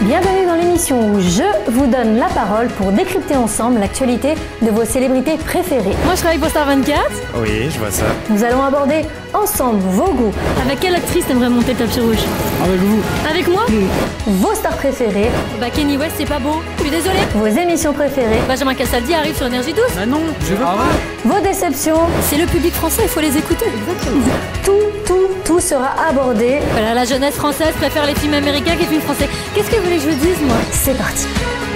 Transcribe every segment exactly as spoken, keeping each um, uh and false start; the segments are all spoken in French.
Bienvenue dans l'émission où je vous donne la parole pour décrypter ensemble l'actualité de vos célébrités préférées. Moi je travaille pour Star vingt-quatre. Oui, je vois ça. Nous allons aborder ensemble vos goûts. Avec quelle actrice t'aimerais monter le tapis rouge? Avec vous. Avec moi? mmh. Vos stars préférées. Bah Kenny West c'est pas beau, je suis désolée. Vos émissions préférées. Benjamin Castaldi arrive sur Énergie douze. Bah non, je veux pas. Vos déceptions. C'est le public français, il faut les écouter. Exactement. Tout, tout, tout sera abordé. Voilà, la jeunesse française préfère les films américains que les films français. Qu'est-ce que vous voulez que je vous dise, moi? C'est parti.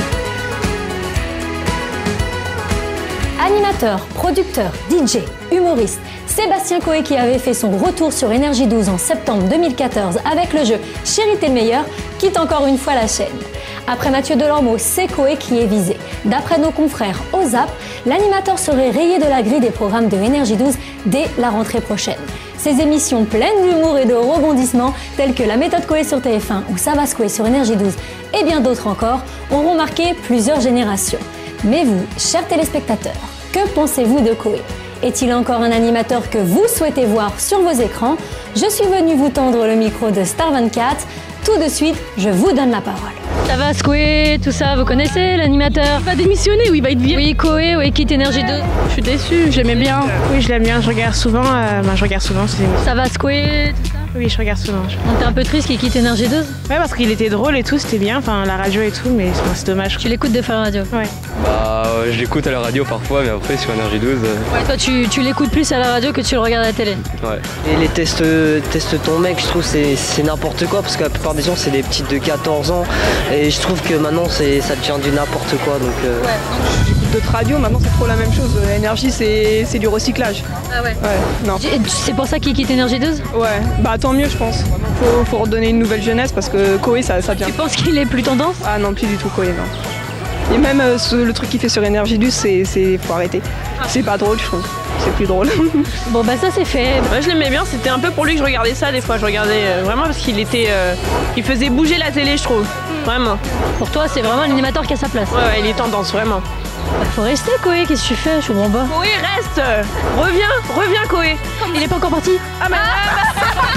Animateur, producteur, D J, humoriste, Sébastien Coé qui avait fait son retour sur Énergie douze en septembre deux mille quatorze avec le jeu Chérie t'es le meilleur, quitte encore une fois la chaîne. Après Mathieu Delormeau, c'est Coé qui est visé. D'après nos confrères au Zap, l'animateur serait rayé de la grille des programmes de Énergie douze dès la rentrée prochaine. Ces émissions pleines d'humour et de rebondissements, telles que La méthode Coé sur T F un ou Ça va se Coé sur Énergie douze et bien d'autres encore, auront marqué plusieurs générations. Mais vous, chers téléspectateurs, que pensez-vous de Coé? Est-il encore un animateur que vous souhaitez voir sur vos écrans? Je suis venue vous tendre le micro de Star vingt-quatre. Tout de suite, je vous donne la parole. Ça va se Coé, tout ça, vous connaissez l'animateur? Il va démissionner ou il va être viré? Oui, Coé, oui, quitte Énergie douze. Je suis déçue, j'aimais bien. Oui, je l'aime bien, je regarde souvent. Euh, bah, je regarde souvent ces émissions. Ça va se Coé, tout ça? Oui, je regarde souvent. Donc t'es un peu triste qu'il quitte Énergie douze? Ouais, parce qu'il était drôle et tout, c'était bien, enfin la radio et tout, mais c'est dommage. Tu l'écoutes de faire la radio? Ouais. Bah, euh, je l'écoute à la radio parfois, mais après sur Énergie douze. Euh... Ouais, toi tu, tu l'écoutes plus à la radio que tu le regardes à la télé? Ouais. Et les tests, tests ton mec, je trouve c'est c'est n'importe quoi, parce que la plupart des gens c'est des petites de quatorze ans, et je trouve que maintenant ça devient du n'importe quoi. Donc, euh... ouais, j'écoute d'autres radios, maintenant c'est trop la même chose. Énergie c'est du recyclage. Ah ouais? Ouais, non. C'est pour ça qu'il quitte Énergie douze? Ouais, bah tant mieux je pense. Faut, faut redonner une nouvelle jeunesse parce que Coé ça, ça vient. Tu penses qu'il est plus tendance? Ah non, plus du tout Coé, non. Et même euh, ce, le truc qu'il fait sur Énergie douze, c'est faut arrêter. C'est pas drôle je trouve. C'est plus drôle. Bon bah ça c'est fait. Moi je l'aimais bien, c'était un peu pour lui que je regardais ça des fois. Je regardais euh, vraiment parce qu'il était, euh, il faisait bouger la télé je trouve. Vraiment. Pour toi c'est vraiment l'animateur qui a sa place? Ouais, ouais, il est tendance vraiment. Bah, faut rester Coé, qu'est-ce que tu fais? Je comprends pas. Coé reste. Reviens, reviens Coé. Il est pas encore parti? Ah mais ah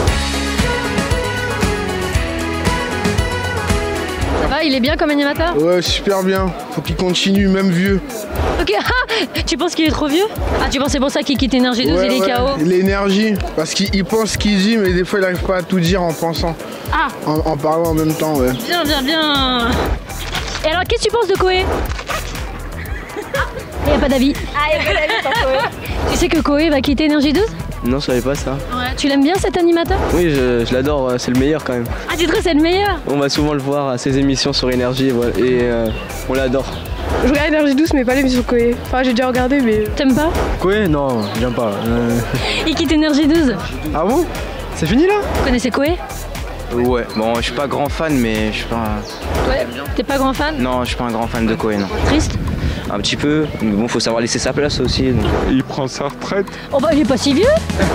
Ça va, il est bien comme animateur? Ouais, super bien. Faut qu'il continue, même vieux. Ok, ah, tu penses qu'il est trop vieux? Ah, tu penses c'est pour ça qu'il quitte Énergie douze, ouais, il est ouais. K O? L'énergie, parce qu'il pense ce qu'il dit, mais des fois il n'arrive pas à tout dire en pensant. Ah. En, en parlant en même temps, ouais. Bien, bien, bien. Et alors, qu'est-ce que tu penses de Coé? Il n'y a pas d'avis. Ah, il n'y a pas d'avis sur Coé. Tu sais que Coé va quitter Énergie douze? Non, je savais pas ça. Ouais. Tu l'aimes bien cet animateur? Oui, je, je l'adore, c'est le meilleur quand même. Ah, tu trouves c'est le meilleur? On va souvent le voir à ses émissions sur Énergie et, voilà, et euh, on l'adore. Je regarde Énergie douze mais pas l'émission Coé. Enfin j'ai déjà regardé mais... T'aimes pas? Coé? Non, j'aime pas. Euh... Il quitte Énergie douze. Ah bon? C'est fini là? Vous connaissez Coé? Ouais, bon je suis pas grand fan mais je suis pas... Ouais. T'es pas grand fan? Non, je suis pas un grand fan de Coé, non. Triste? Un petit peu, mais bon faut savoir laisser sa place aussi. Donc... Il prend sa retraite. Oh bah il est pas si vieux.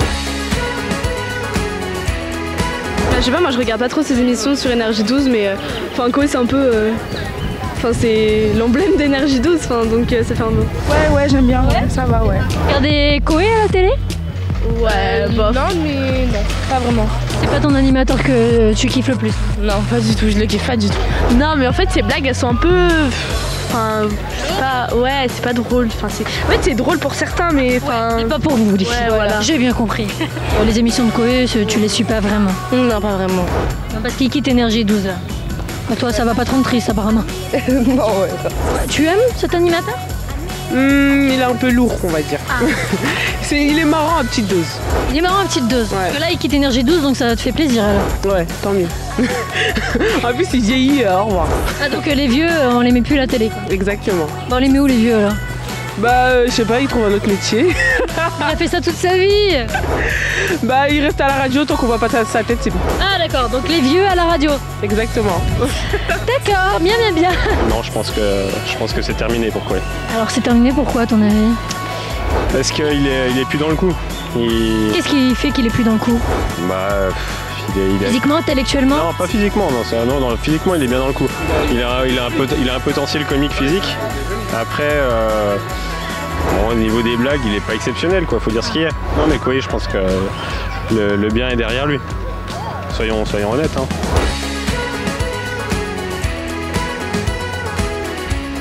Je sais pas, moi je regarde pas trop ces émissions sur Énergie douze, mais enfin euh, Coé c'est un peu, enfin euh, c'est l'emblème d'Énergie douze, enfin donc euh, ça fait un peu. Ouais ouais j'aime bien, ouais. Ça va ouais. Regardez Coé à la télé? Ouais, bah. Non mais non, pas vraiment. C'est pas ton animateur que tu kiffes le plus? Non, pas du tout, je le kiffe pas du tout. Non, mais en fait, ces blagues, elles sont un peu. Enfin, pas. Ouais, c'est pas drôle. Enfin, c'est. En fait, c'est drôle pour certains, mais. Enfin. Ouais, c'est pas pour vous, les filles. Ouais, voilà. J'ai bien compris. Bon, les émissions de Coé, tu les suis pas vraiment? Non, pas vraiment. Non, parce qu'il quitte Énergie douze là. Bah, toi, ça va pas te rendre triste, apparemment. Non, ouais. Tu aimes cet animateur? Mmh, il est un peu lourd, on va dire. Ah. C'est, il est marrant à petite dose. Il est marrant à petite dose. Ouais. Parce que là, il quitte Énergie douze, donc ça te fait plaisir alors. Ouais, tant mieux. En plus, il vieillit, euh, au revoir. Ah, donc euh, les vieux, euh, on les met plus à la télé, quoi. Exactement. Bon, on les met où les vieux alors? Bah, euh, je sais pas, il trouve un autre métier. Il a fait ça toute sa vie. Bah, il reste à la radio tant qu'on voit pas sa tête, c'est bon. Ah, d'accord, donc les vieux à la radio. Exactement. D'accord, bien, bien, bien. Non, je pense que je pense que c'est terminé pour Coé. Alors, c'est terminé pourquoi, à ton avis? Parce qu'il est, il est plus dans le coup. Il... Qu'est-ce qui fait qu'il est plus dans le coup? Bah, il est, il est... Physiquement, intellectuellement? Non, pas physiquement, non, ça, non, non, physiquement il est bien dans le coup. Il a, il a, un, pot, il a un potentiel comique physique. Après, euh, bon, au niveau des blagues, il est pas exceptionnel, quoi, faut dire ce qu'il y a. Non, mais Coé, je pense que le, le bien est derrière lui. Soyons, soyons honnêtes. Hein.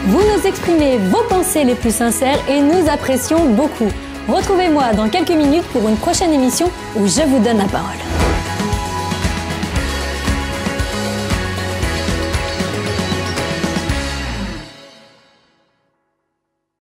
Vous nous exprimez vos pensées les plus sincères et nous apprécions beaucoup. Retrouvez-moi dans quelques minutes pour une prochaine émission où je vous donne la parole.